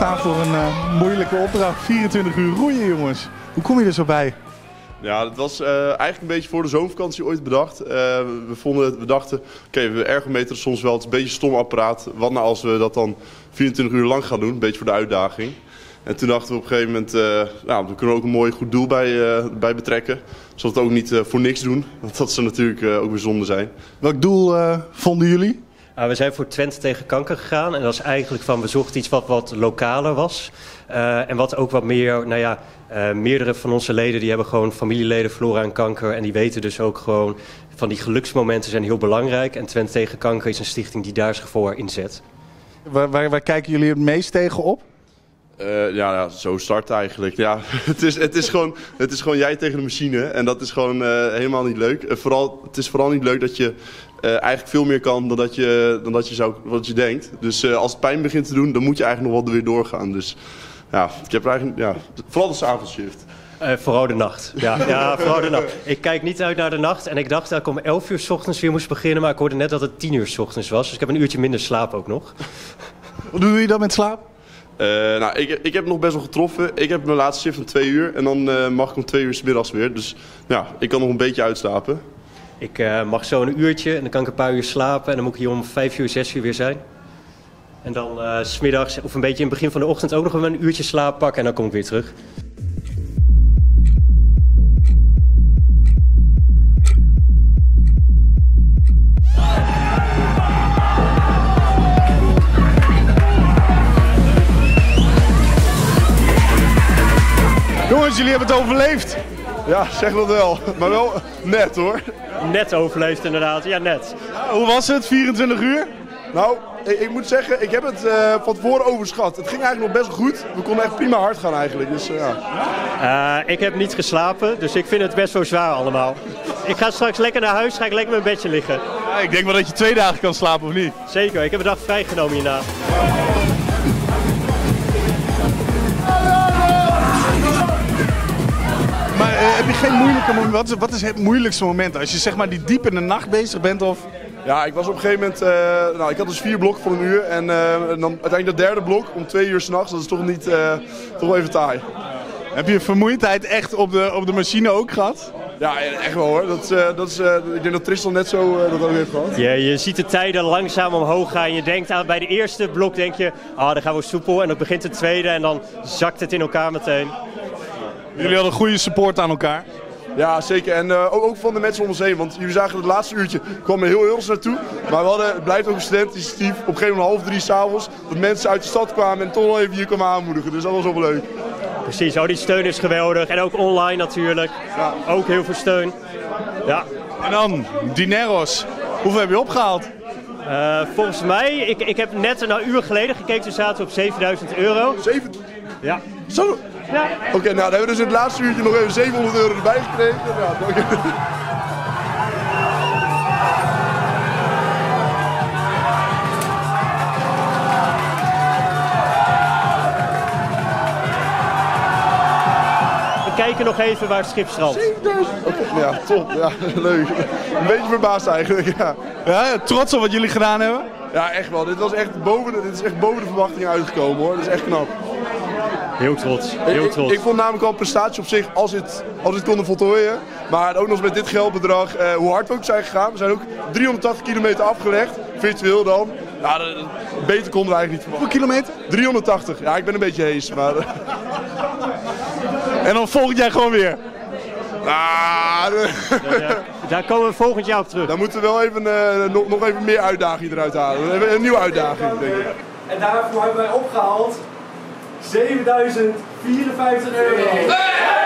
staan voor een moeilijke opdracht. 24 uur roeien, jongens. Hoe kom je er zo bij? Ja, dat was eigenlijk een beetje voor de zomervakantie ooit bedacht. We dachten, oké, we ergometeren soms wel. Het is een beetje een stom apparaat. Wat nou als we dat dan 24 uur lang gaan doen? Een beetje voor de uitdaging. En toen dachten we op een gegeven moment, we kunnen ook een mooi goed doel bij betrekken. Zodat we het ook niet voor niks doen. Want dat zou natuurlijk ook weer zonde zijn. Welk doel vonden jullie? We zijn voor Twente tegen kanker gegaan. En dat is eigenlijk we zochten iets wat lokaler was. En wat ook wat meer, meerdere van onze leden die hebben gewoon familieleden verloren aan kanker. En die weten dus ook gewoon van die geluksmomenten zijn heel belangrijk. En Twente tegen kanker is een stichting die daar zich voor inzet. Waar kijken jullie het meest tegen op? Zo start eigenlijk. Ja, het is gewoon jij tegen de machine en dat is gewoon helemaal niet leuk. Het is vooral niet leuk dat je eigenlijk veel meer kan dan dat je denkt. Dus als het pijn begint te doen, dan moet je eigenlijk nog wel weer doorgaan. Dus ja, ik heb eigenlijk vooral de avondshift. Vooral de nacht. Ja, vooral de nacht. Ik kijk niet uit naar de nacht en ik dacht dat ik om 11 uur 's ochtends weer moest beginnen, maar ik hoorde net dat het 10 uur 's ochtends was. Dus ik heb een uurtje minder slaap ook nog. Wat doe je dan met slaap? Ik heb nog best wel getroffen. Ik heb mijn laatste shift van 2 uur en dan mag ik om 2 uur 's middags weer. Dus ja, ik kan nog een beetje uitslapen. Ik mag zo een uurtje en dan kan ik een paar uur slapen en dan moet ik hier om 5 uur, 6 uur weer zijn. En dan 's middags of een beetje in het begin van de ochtend ook nog een uurtje slaap pakken en dan kom ik weer terug. Jongens, jullie hebben het overleefd. Ja, zeg dat wel. Maar wel net hoor. Net overleefd inderdaad, ja net. Hoe was het, 24 uur? Nou, ik moet zeggen, ik heb het van tevoren overschat. Het ging eigenlijk nog best wel goed. We konden echt prima hard gaan eigenlijk. Dus, ik heb niet geslapen, dus ik vind het best wel zwaar allemaal. Ik ga straks lekker naar huis, ga ik lekker in mijn bedje liggen. Ja, ik denk wel dat je 2 dagen kan slapen, of niet? Zeker, ik heb een dag vrijgenomen hierna. Maar heb je geen moeilijke moment? Wat is het moeilijkste moment? Als je zeg maar die diep in de nacht bezig bent of... Ja, ik was op een gegeven moment, ik had dus 4 blokken voor een uur en dan uiteindelijk dat derde blok om 2 uur 's nachts, dat is toch niet, toch wel even taai. Heb je vermoeidheid echt op de machine ook gehad? Ja, echt wel hoor. Ik denk dat Tristan net zo dat ook heeft gehad. Ja, je ziet de tijden langzaam omhoog gaan. Je denkt bij de eerste blok denk je, dan gaan we soepel en dan begint de tweede en dan zakt het in elkaar meteen. Jullie hadden goede support aan elkaar. Ja, zeker. En ook van de mensen om ons heen. Want jullie zagen het laatste uurtje, kwam er heel Hills naartoe. Maar het blijft ook een studenteninitiatief. Op een gegeven moment 2:30 s'avonds. Dat mensen uit de stad kwamen en toch wel even hier kwamen aanmoedigen. Dus dat was ook wel leuk. Precies, die steun is geweldig. En ook online natuurlijk. Ja. Ook heel veel steun. Ja. En dan, dineros. Hoeveel heb je opgehaald? Volgens mij, ik heb net een uur geleden gekeken. We zaten op €7.000. 7? Ja. Zo? Ja. Oké, nou dan hebben we dus in het laatste uurtje nog even €700 erbij gekregen. Ja, We kijken nog even waar het schip strandt. Okay, ja, top. Ja, leuk. Een beetje verbaasd eigenlijk, ja. Ja, trots op wat jullie gedaan hebben? Ja, echt wel. Dit is echt boven de verwachtingen uitgekomen hoor. Dat is echt knap. Heel trots, heel trots. Ik vond namelijk al een prestatie op zich als het konden voltooien. Maar ook nog eens met dit geldbedrag, hoe hard we ook zijn gegaan. We zijn ook 380 kilometer afgelegd, virtueel dan. Ja, beter konden we eigenlijk niet verwachten. Hoeveel kilometer? 380. Ja, ik ben een beetje hees, maar... En dan volgend jaar gewoon weer? Daar komen we volgend jaar op terug. Dan moeten we wel even, nog even meer uitdaging eruit halen. Even een nieuwe uitdaging, denk ik. En daarvoor hebben wij opgehaald €7.054.